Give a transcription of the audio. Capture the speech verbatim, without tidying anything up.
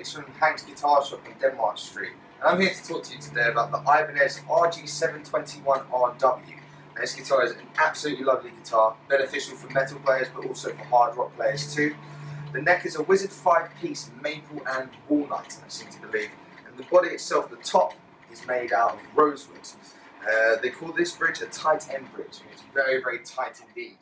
Felix from Hank's Guitar Shop on Denmark Street, and I'm here to talk to you today about the Ibanez R G seven twenty-one R W. And this guitar is an absolutely lovely guitar, beneficial for metal players but also for hard rock players too. The neck is a Wizard five-piece maple and walnut, I seem to believe, and the body itself, the top, is made out of rosewood. Uh, they call this bridge a tight end bridge, and it's very, very tight indeed.